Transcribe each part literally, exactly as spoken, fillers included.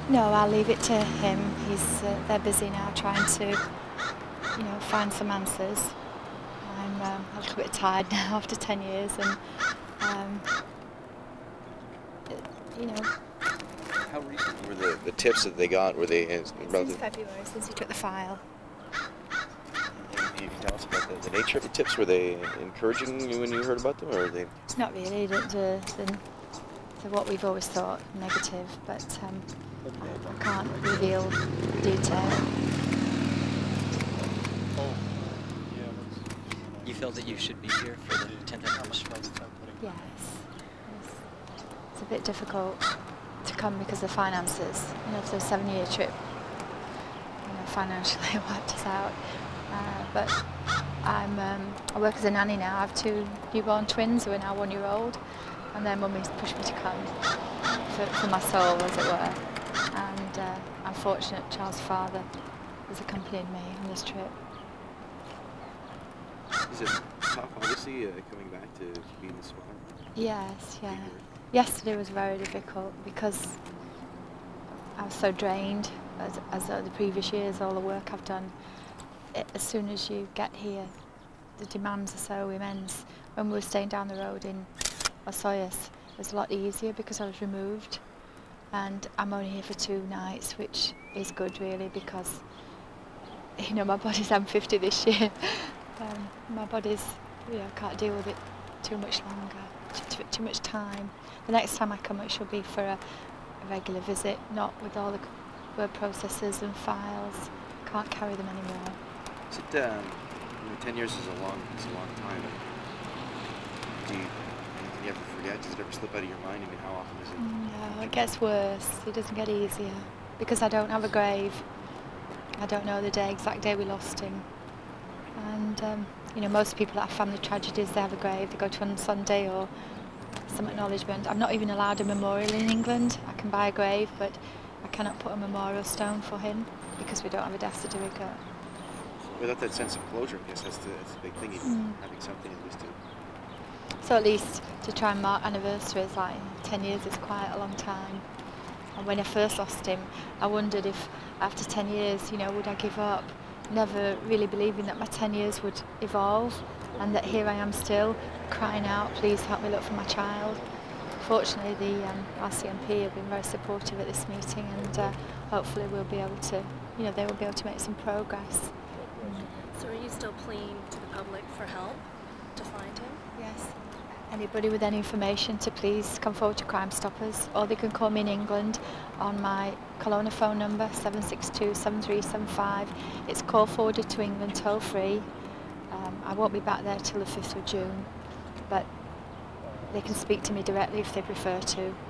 No, I'll leave it to him. He's uh, they're busy now trying to, you know, find some answers. I'm um, a little bit tired now after ten years, and um, it, you know. How recent were the, the tips that they got? Were they uh, Since February, since he took the file. And can you tell us about the, the nature of the tips? Were they encouraging you when you heard about them, or are they? Not really. The, the, the, the what we've always thought negative, but um, I can't reveal detail. You felt that you should be here for the tenth anniversary? Yes. It's, it's a bit difficult to come because of finances. You know, for a seven-year trip, you know, financially it wiped us out. Uh, but I'm, um, I work as a nanny now. I have two newborn twins who are now one year old, and their mummies pushed me to come for, for my soul, as it were. And uh, I'm fortunate Charles' father has accompanied me on this trip. Is it tough, obviously, uh, coming back to being this spot? Yes, yeah. Yesterday was very difficult because I was so drained, as, as uh, the previous years, all the work I've done. It, as soon as you get here, the demands are so immense. When we were staying down the road in Osoyoos, it was a lot easier because I was removed. And I'm only here for two nights, which is good really, because, you know, my body's, I'm fifty this year. um, my body's, you know, can't deal with it too much longer, too, too much time. The next time I come, it should be for a, a regular visit, not with all the word processors and files. Can't carry them anymore. Is it, um, you know, ten years is a long, is a long time. Do you, anything you ever forget? Does it ever slip out of your mind? I mean, how often is it? No, it gets worse. It doesn't get easier because I don't have a grave. I don't know the day, exact day we lost him. And um, you know, most people that have family tragedies, they have a grave. They go to on Sunday or some acknowledgement. I'm not even allowed a memorial in England. I can buy a grave, but I cannot put a memorial stone for him because we don't have a death certificate. Without that sense of closure, I guess that's the, that's the big thing, mm. having something at least to... So at least to try and mark anniversaries, like ten years is quite a long time. And when I first lost him, I wondered if after ten years, you know, would I give up? Never really believing that my ten years would evolve, and that here I am still crying out, please help me look for my child. Fortunately, the um, R C M P have been very supportive at this meeting, and uh, hopefully we'll be able to, you know, they will be able to make some progress. So are you still pleading to the public for help to find him? Yes. Anybody with any information to please come forward to Crime Stoppers, or they can call me in England on my Kelowna phone number seven six two, seven three seven five. It's call forwarded to England toll free. Um, I won't be back there till the fifth of June, but they can speak to me directly if they prefer to. And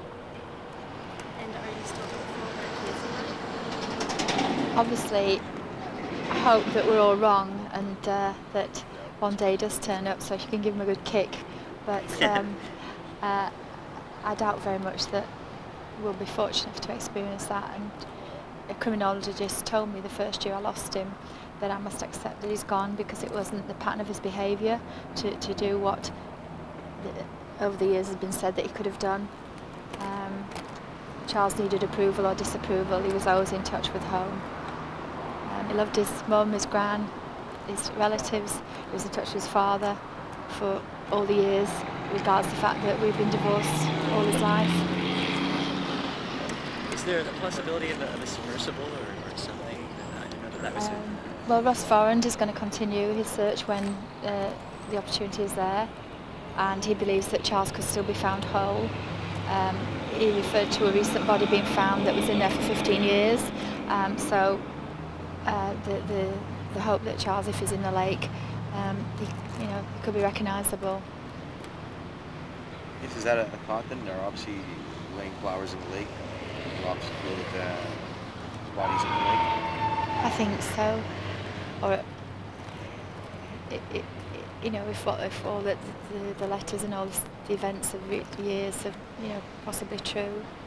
are you still hopeful that he is? Obviously, I hope that we're all wrong, and uh, that one day he does turn up so she can give him a good kick. But um, uh, I doubt very much that we'll be fortunate enough to experience that. And a criminologist told me the first year I lost him that I must accept that he's gone because it wasn't the pattern of his behaviour to, to do what the, over the years has been said that he could have done. Um, Charles needed approval or disapproval. He was always in touch with home. Um, he loved his mum, his gran, his relatives. He was in touch with his father for all the years, regards the fact that we've been divorced all his life. Is there the possibility of a, of a submersible or, or something? I didn't know that that was Um, it. well, Ross Forrand is going to continue his search when uh, the opportunity is there, and he believes that Charles could still be found whole. Um, he referred to a recent body being found that was in there for fifteen years, um, so uh, the, the, the hope that Charles, if he's in the lake, um, he, you know, he could be recognisable. Is that a, a thought then? They're obviously laying flowers in the lake. You obviously feel that the bodies in the lake. I think so. Or it, it, it, you know, if, if all the, the, the letters and all the events of the years are, you know, possibly true.